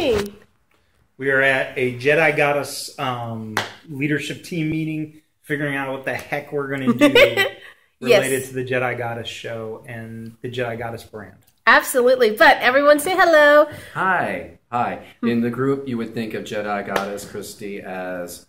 doing? We are at a Jedigoddess leadership team meeting, figuring out what the heck we're going to do related to the Jedigoddess show and the Jedigoddess brand. Absolutely. But everyone say hello. Hi. Hi. In the group, you would think of Jedigoddess Christy as...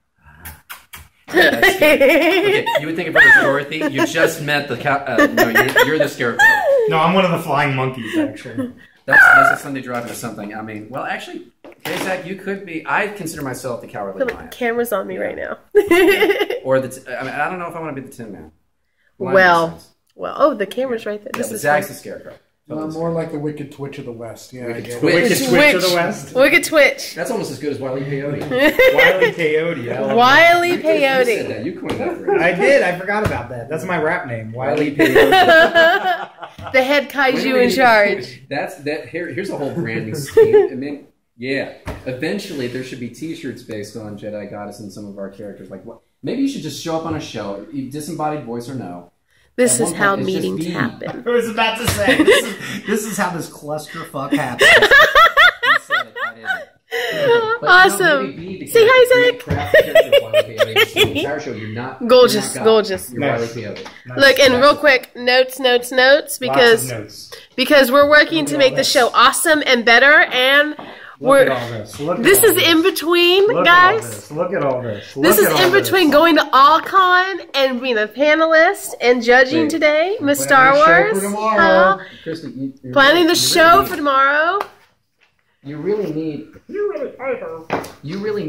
Okay, you would think of her as Dorothy. You just met the no, you're the Scarecrow. No, I'm one of the flying monkeys, actually. That's a Sunday driving or something. I mean, well, actually, hey, Zach, you could be... I consider myself the Cowardly Lion. The camera's on me right now. Or the... I mean, I don't know if I want to be the Tin Man. Well, the camera's right there. Yeah, but Zach's the Scarecrow. More like the Wicked Twitch of the West. Yeah, Wicked Twitch of the West. Wicked Twitch. That's almost as good as Wile E. Coyote. Wile E. Coyote. Wile E. You Coyote. said that. You coined that phrase. I did. I forgot about that. That's my rap name, Wile E. Coyote. The head kaiju in charge. Here's a whole branding scheme. I mean, yeah. Eventually, there should be T-shirts based on Jedigoddess and some of our characters. Like, what? Maybe you should just show up on a show, disembodied voice or no. This is how meetings happen. I was about to say, this is how this clusterfuck happens. You said it, I didn't. But, awesome. Say hi, Zach. Entire show, you're not gorgeous. You're Gorgeous. You're Wile E. Coyote. Look, and real quick, notes, because we're working to make the show awesome and better, and Look at all this. This is in between, guys. Look at all this. This is in between going to AllCon and being a panelist and judging today, Miss Star Wars. Christy, Planning the show for tomorrow. You really need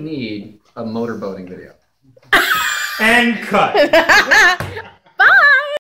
a motorboating video. And cut. Bye.